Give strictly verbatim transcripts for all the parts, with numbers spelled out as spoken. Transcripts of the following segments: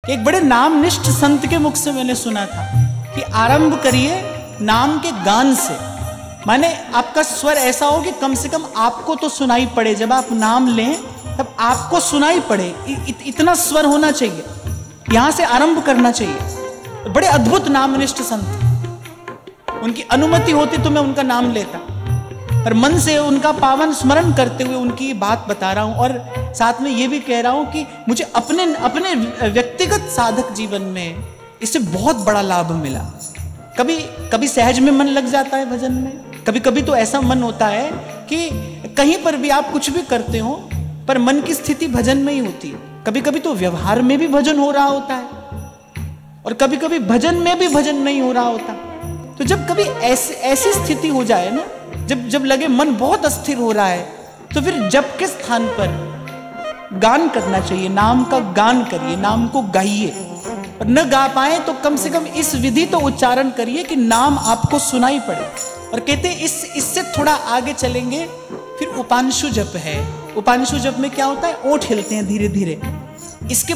एक बड़े नामनिष्ठ संत के मुख से मैंने सुना था कि आरंभ करिए नाम के गान से। माने आपका स्वर ऐसा हो कि कम से कम आपको तो सुनाई पड़े, जब आप नाम लें तब आपको सुनाई पड़े, इ, इत, इतना स्वर होना चाहिए, यहां से आरंभ करना चाहिए। बड़े अद्भुत नामनिष्ठ संत, उनकी अनुमति होती तो मैं उनका नाम लेता, पर मन से उनका पावन स्मरण करते हुए उनकी बात बता रहा हूं। और साथ में ये भी कह रहा हूं कि मुझे अपने अपने व्यक्तिगत साधक जीवन में इससे बहुत बड़ा लाभ मिला। कभी कभी सहज में मन लग जाता है भजन में, कभी कभी तो ऐसा मन होता है कि कहीं पर भी आप कुछ भी करते हो पर मन की स्थिति भजन में ही होती है। कभी कभी तो व्यवहार में भी भजन हो रहा होता है और कभी कभी भजन में भी भजन नहीं हो रहा होता। तो जब कभी ऐसी ऐसी स्थिति हो जाए ना, जब जब लगे मन बहुत अस्थिर हो रहा है, तो फिर जप के स्थान पर गान करना चाहिए। नाम का गान करिए, नाम को गाइए। और न गा पाए तो कम से कम इस विधि तो उच्चारण करिए कि नाम आपको सुनाई पड़े। और कहते हैं इस इससे थोड़ा आगे चलेंगे फिर उपांशु जप है। उपांशु जप में क्या होता है, ओठ हिलते हैं धीरे धीरे। इसके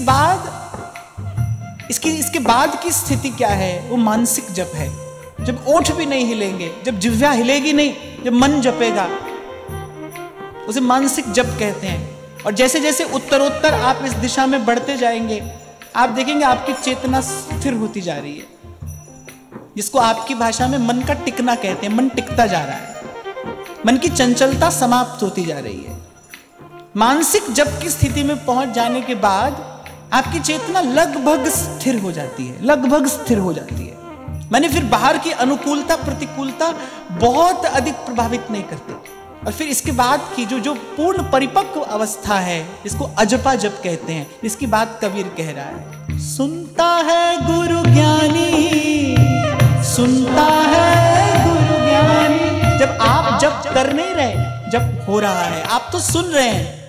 बाद इसकी इसके बाद की स्थिति क्या है, वो मानसिक जप है। जब ओठ भी नहीं हिलेंगे, जब जिह्वा हिलेगी नहीं, जब मन जपेगा, उसे मानसिक जप कहते हैं। और जैसे जैसे उत्तरोत्तर आप इस दिशा में बढ़ते जाएंगे, आप देखेंगे आपकी चेतना स्थिर होती जा रही है, जिसको आपकी भाषा में मन का टिकना कहते हैं। मन टिकता जा रहा है, मन की चंचलता समाप्त होती जा रही है। मानसिक जप की स्थिति में पहुंच जाने के बाद आपकी चेतना लगभग स्थिर हो जाती है, लगभग स्थिर हो जाती है। मैंने फिर बाहर की अनुकूलता प्रतिकूलता बहुत अधिक प्रभावित नहीं करते। और फिर इसके बाद की जो जो पूर्ण परिपक्व अवस्था है, इसको अजपा जप कहते हैं। इसकी बात कबीर कह रहा है, सुनता है गुरु ज्ञानी, सुनता है गुरु ज्ञानी। जब आप जप कर नहीं रहे, जब हो रहा है, आप तो सुन रहे हैं,